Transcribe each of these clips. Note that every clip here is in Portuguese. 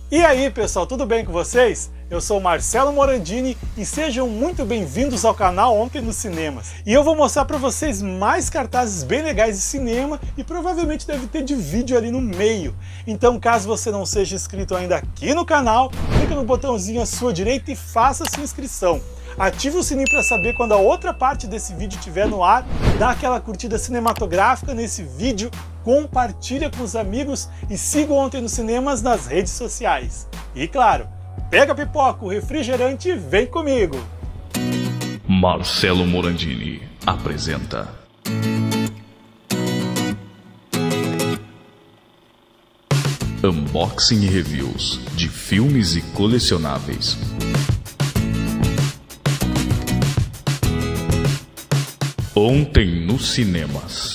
E aí pessoal, tudo bem com vocês? Eu sou Marcelo Morandini e sejam muito bem-vindos ao canal Ontem nos Cinemas. E eu vou mostrar para vocês mais cartazes bem legais de cinema e provavelmente deve ter de vídeo ali no meio. Então caso você não seja inscrito ainda aqui no canal, clica no botãozinho à sua direita e faça sua inscrição. Ative o sininho para saber quando a outra parte desse vídeo estiver no ar, dá aquela curtida cinematográfica nesse vídeo, compartilha com os amigos e siga Ontem nos Cinemas nas redes sociais. E claro, pega a pipoca, o refrigerante e vem comigo! Marcelo Morandini apresenta Unboxing e Reviews de filmes e colecionáveis. Ontem nos Cinemas.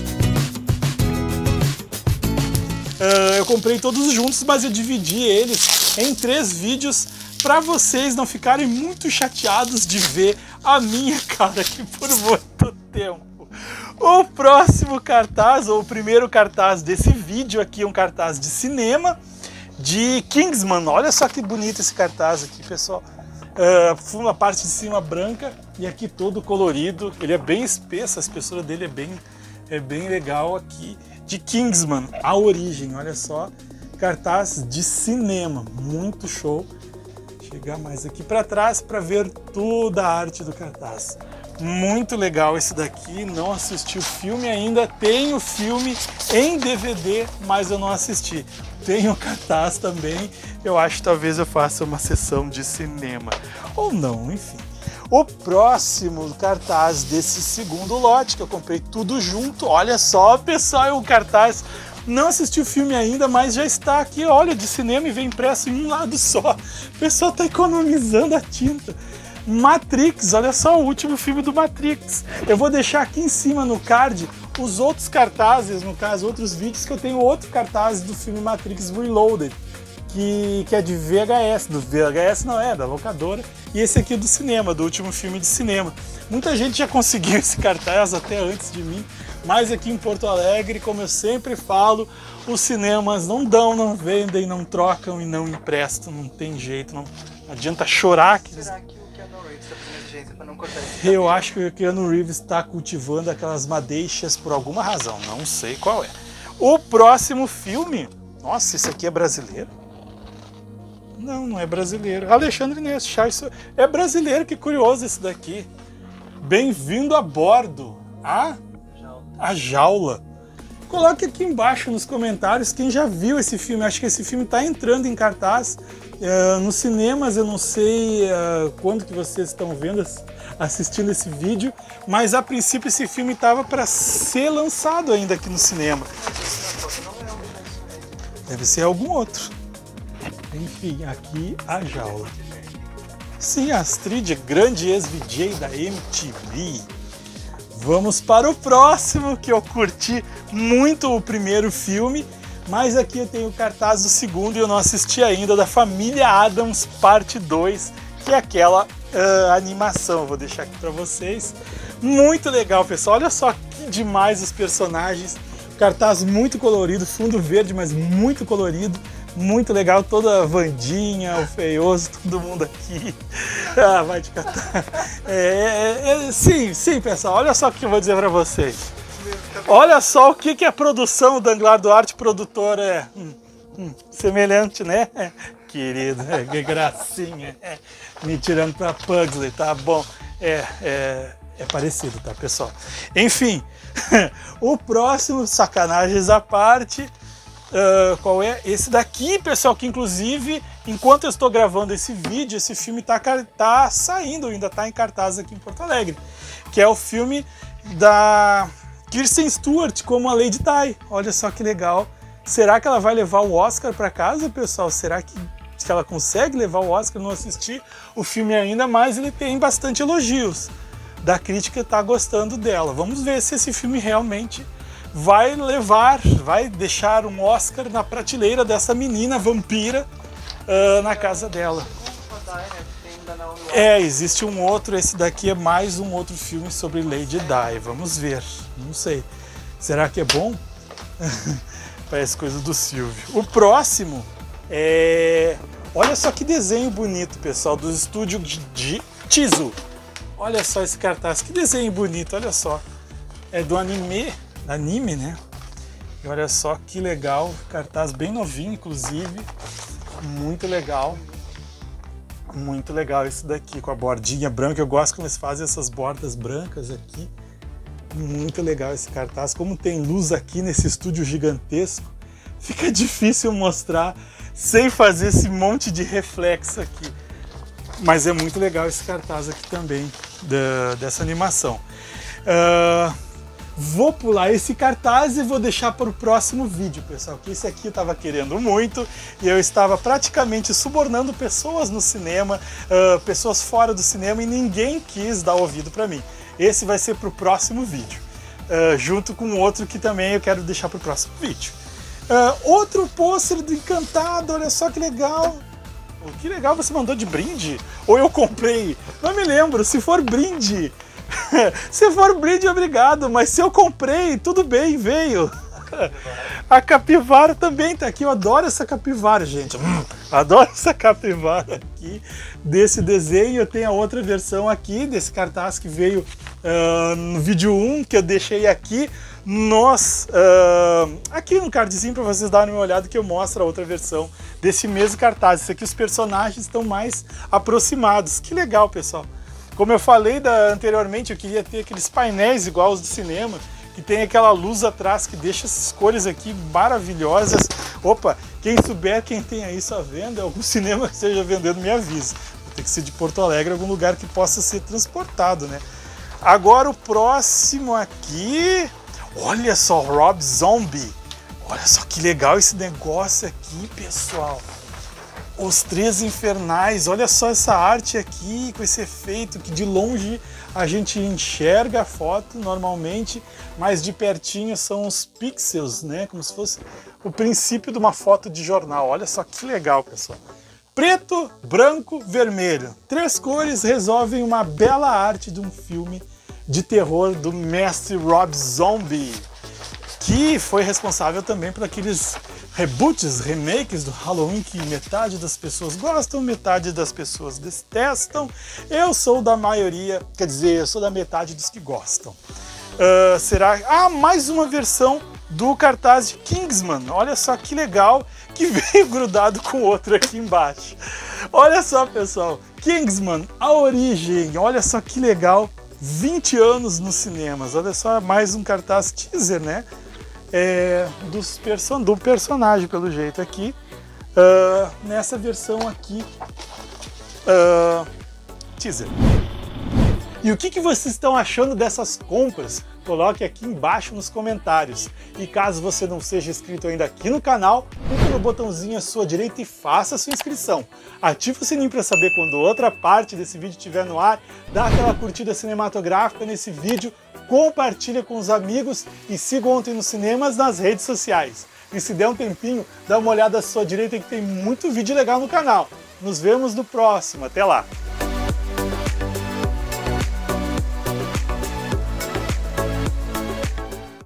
Eu comprei todos juntos, mas eu dividi eles em 3 vídeos para vocês não ficarem muito chateados de ver a minha cara aqui por muito tempo. O próximo cartaz, ou o primeiro cartaz desse vídeo aqui, é um cartaz de cinema de Kingsman. Olha só que bonito esse cartaz aqui, pessoal. A parte de cima branca e aqui todo colorido. Ele é bem espesso, a espessura dele é bem legal aqui. De Kingsman, A Origem, olha só, cartaz de cinema, muito show. Chegar mais aqui para trás para ver toda a arte do cartaz. Muito legal esse daqui, não assisti o filme ainda, tenho o filme em DVD, mas eu não assisti. Tenho o cartaz também, eu acho que talvez eu faça uma sessão de cinema, ou não, enfim. O próximo cartaz desse segundo lote, que eu comprei tudo junto, olha só pessoal, é um cartaz, não assisti o filme ainda, mas já está aqui, olha, de cinema e vem impresso em um lado só. O pessoal está economizando a tinta. Matrix, olha só, o último filme do Matrix. Eu vou deixar aqui em cima no card os outros cartazes, no caso, outros vídeos, que eu tenho outro cartaz do filme Matrix Reloaded, que é de VHS, do VHS não é, da locadora, e esse aqui é do cinema, do último filme de cinema. Muita gente já conseguiu esse cartaz até antes de mim, mas aqui em Porto Alegre, como eu sempre falo, os cinemas não dão, não vendem, não trocam e não emprestam, não tem jeito, não adianta chorar. Será que o Keanu Reeves está fazendo agência para não cortar esse Eu acho que o Keanu Reeves está cultivando aquelas madeixas por alguma razão, não sei qual é. O próximo filme, nossa, esse aqui é brasileiro? Não, não é brasileiro. Alexandre Inês, é brasileiro, que curioso esse daqui. Bem-vindo a bordo. A Jaula. Coloque aqui embaixo nos comentários quem já viu esse filme. Acho que esse filme está entrando em cartaz nos cinemas. Eu não sei quando que vocês estão vendo, assistindo esse vídeo, mas a princípio esse filme estava para ser lançado ainda aqui no cinema. Deve ser algum outro. Enfim, aqui a Jaula. Sim, Astrid, grande ex-VJ da MTV. Vamos para o próximo, que eu curti muito o primeiro filme, mas aqui eu tenho o cartaz do segundo e eu não assisti ainda, da Família Addams Parte 2, que é aquela animação. Vou deixar aqui para vocês. Muito legal, pessoal. Olha só que demais os personagens. Cartaz muito colorido, fundo verde, mas muito colorido. Muito legal, toda a Vandinha, o Feioso, todo mundo aqui. Vai te catar. Sim, pessoal, olha só o que eu vou dizer pra vocês. Olha só o que a produção do Anglar Duarte, produtora, é. Semelhante, né? Querido, que gracinha. Me tirando pra Pugsley, tá bom. É parecido, tá, pessoal? Enfim, o próximo, sacanagens à parte. Qual é? Esse daqui, pessoal, que inclusive, enquanto eu estou gravando esse vídeo, esse filme tá saindo, ainda tá em cartaz aqui em Porto Alegre, que é o filme da Kristen Stewart como a Lady Di. Olha só que legal. Será que ela vai levar o Oscar para casa, pessoal? Será que ela consegue levar o Oscar? Não assisti o filme ainda, mas ele tem bastante elogios da crítica, tá gostando dela. Vamos ver se esse filme realmente vai deixar um Oscar na prateleira dessa menina vampira na casa dela. Existe um outro, esse daqui é mais um outro filme sobre Lady Di. Vamos ver, não sei. Será que é bom? Parece coisa do Silvio. O próximo Olha só que desenho bonito, pessoal, do estúdio de Chizu. Olha só esse cartaz, que desenho bonito, olha só. É do anime, né? E olha só que legal, cartaz bem novinho, inclusive. Muito legal esse daqui, com a bordinha branca. Eu gosto como eles fazem essas bordas brancas aqui. Muito legal esse cartaz. Como tem luz aqui nesse estúdio gigantesco, fica difícil mostrar sem fazer esse monte de reflexo aqui. Mas é muito legal esse cartaz aqui também, dessa animação. Vou pular esse cartaz e vou deixar para o próximo vídeo, pessoal, que esse aqui eu estava querendo muito e eu estava praticamente subornando pessoas no cinema, pessoas fora do cinema, e ninguém quis dar ouvido para mim. Esse vai ser para o próximo vídeo, junto com outro que também eu quero deixar para o próximo vídeo. Outro pôster do Encantado, olha só que legal. Que legal, você mandou de brinde? Ou eu comprei? Não me lembro, se for brinde. Se for brinde, obrigado, mas se eu comprei, tudo bem, veio. A capivara também tá aqui, eu adoro essa capivara, gente. Adoro essa capivara aqui, desse desenho. Eu tenho a outra versão aqui, desse cartaz que veio no vídeo 1, que eu deixei aqui. Aqui no cardzinho para vocês darem uma olhada, que eu mostro a outra versão desse mesmo cartaz. Isso aqui, os personagens estão mais aproximados. Que legal, pessoal. Como eu falei anteriormente, eu queria ter aqueles painéis igual os do cinema, que tem aquela luz atrás que deixa essas cores aqui maravilhosas. Opa, quem souber, quem tem aí sua venda, algum cinema que esteja vendendo, me avisa. Tem que ser de Porto Alegre, algum lugar que possa ser transportado, né? Agora o próximo aqui, olha só, Rob Zombie. Olha só que legal esse negócio aqui, pessoal. Os Três Infernais, olha só essa arte aqui, com esse efeito que de longe a gente enxerga a foto normalmente, mas de pertinho são os pixels, né? Como se fosse o princípio de uma foto de jornal. Olha só que legal, pessoal. Preto, branco, vermelho. 3 cores resolvem uma bela arte de um filme de terror do mestre Rob Zombie, que foi responsável também por aqueles reboots, remakes do Halloween que metade das pessoas gostam, metade das pessoas detestam. Eu sou da maioria, quer dizer, eu sou da metade dos que gostam. Será? Mais uma versão do cartaz de Kingsman. Olha só que legal, que veio grudado com outro aqui embaixo. Olha só, pessoal, Kingsman, A Origem. Olha só que legal, 20 anos nos cinemas. Olha só, mais um cartaz teaser, né? Do personagem, pelo jeito aqui, nessa versão aqui, teaser. E o que vocês estão achando dessas compras? Coloque aqui embaixo nos comentários. E caso você não seja inscrito ainda aqui no canal, clique no botãozinho à sua direita e faça a sua inscrição. Ative o sininho para saber quando outra parte desse vídeo estiver no ar, dá aquela curtida cinematográfica nesse vídeo, compartilha com os amigos e siga Ontem nos Cinemas nas redes sociais. E se der um tempinho, dá uma olhada à sua direita que tem muito vídeo legal no canal. Nos vemos no próximo. Até lá!